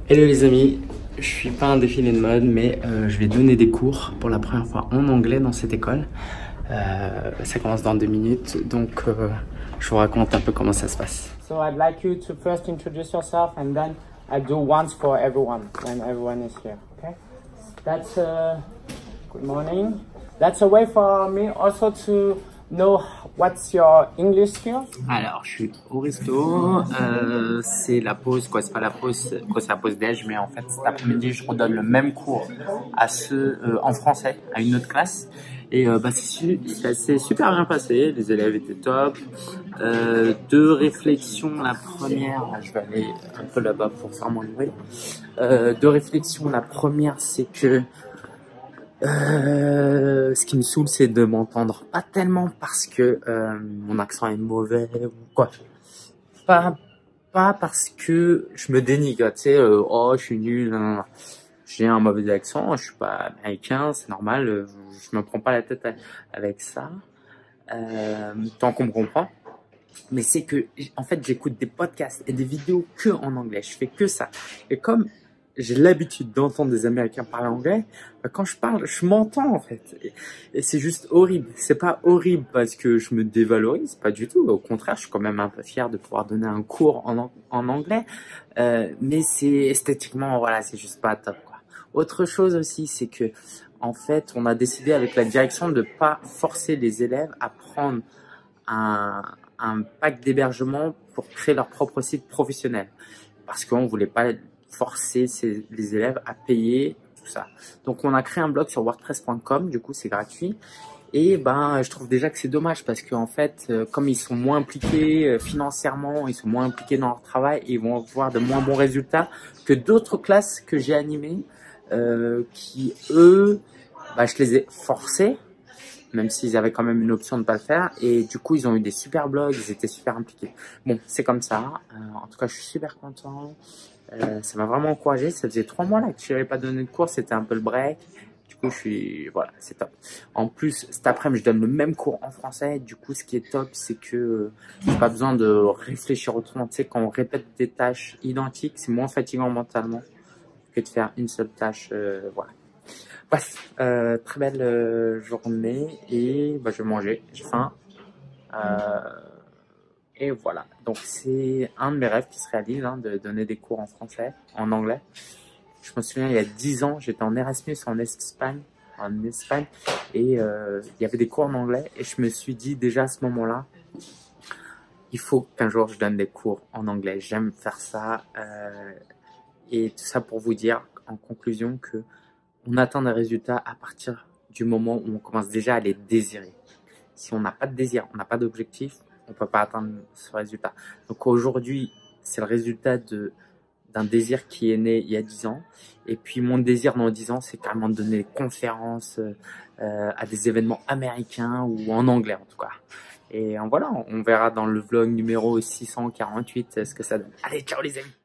Hello les amis, je suis pas un défilé de mode mais je vais donner des cours pour la première fois en anglais dans cette école. Ça commence dans 2 minutes donc je vous raconte un peu comment ça se passe. So I'd like you to first introduce yourself and then I do once for everyone when everyone is here, okay? That's good morning. That's a way for me also to know what's your English skills. Alors, je suis au resto, c'est la pause, quoi, c'est pas la pause, c'est la pause déj, mais en fait, cet après-midi, je redonne le même cours à ceux en français, à une autre classe. Et bah, ça s'est super bien passé, les élèves étaient top. 2 réflexions, la première, je vais aller un peu là-bas pour faire mon bruit. 2 réflexions, la première, c'est que ce qui me saoule, c'est de m'entendre pas tellement parce que mon accent est mauvais ou quoi. Pas parce que je me dénigre, tu sais, oh, je suis nul, non. J'ai un mauvais accent, je suis pas américain, c'est normal, je me prends pas la tête avec ça, tant qu'on me comprend. Mais c'est que, en fait, j'écoute des podcasts et des vidéos que en anglais, je fais que ça. Et comme j'ai l'habitude d'entendre des Américains parler anglais, bah, quand je parle, je m'entends en fait. Et c'est juste horrible. C'est pas horrible parce que je me dévalorise, pas du tout. Au contraire, je suis quand même un peu fier de pouvoir donner un cours en anglais. Mais c'est esthétiquement, voilà, c'est juste pas top, quoi. Autre chose aussi, c'est que, en fait, on a décidé avec la direction de pas forcer les élèves à prendre un pack d'hébergement pour créer leur propre site professionnel. Parce qu'on voulait pas forcer les élèves à payer tout ça. Donc on a créé un blog sur wordpress.com, du coup c'est gratuit. Et ben je trouve déjà que c'est dommage parce qu'en fait, comme ils sont moins impliqués financièrement, ils sont moins impliqués dans leur travail, ils vont avoir de moins bons résultats que d'autres classes que j'ai animées, qui eux, bah, je les ai forcés, même s'ils avaient quand même une option de ne pas le faire. Et du coup, ils ont eu des super blogs, ils étaient super impliqués. Bon, c'est comme ça. En tout cas, je suis super content. Ça m'a vraiment encouragé. Ça faisait 3 mois là que je n'avais pas donné de cours. C'était un peu le break. Du coup, voilà, c'est top. En plus, cet après-midi, je donne le même cours en français. Du coup, ce qui est top, c'est que j'ai pas besoin de réfléchir autrement. Tu sais, quand on répète des tâches identiques, c'est moins fatigant mentalement que de faire une seule tâche. Voilà. Bref, très belle journée et bah, je vais manger, j'ai faim. Et voilà, donc c'est un de mes rêves qui se réalise, hein, de donner des cours en français, en anglais. Je me souviens, il y a 10 ans, j'étais en Erasmus en Espagne, et il y avait des cours en anglais et je me suis dit déjà à ce moment-là, il faut qu'un jour je donne des cours en anglais. J'aime faire ça et tout ça pour vous dire en conclusion que on atteint des résultats à partir du moment où on commence déjà à les désirer. Si on n'a pas de désir, on n'a pas d'objectif, on ne peut pas atteindre ce résultat. Donc aujourd'hui, c'est le résultat d'un désir qui est né il y a 10 ans. Et puis mon désir dans 10 ans, c'est carrément de donner des conférences à des événements américains ou en anglais en tout cas. Et voilà, on verra dans le vlog numéro 648 ce que ça donne. Allez, ciao les amis!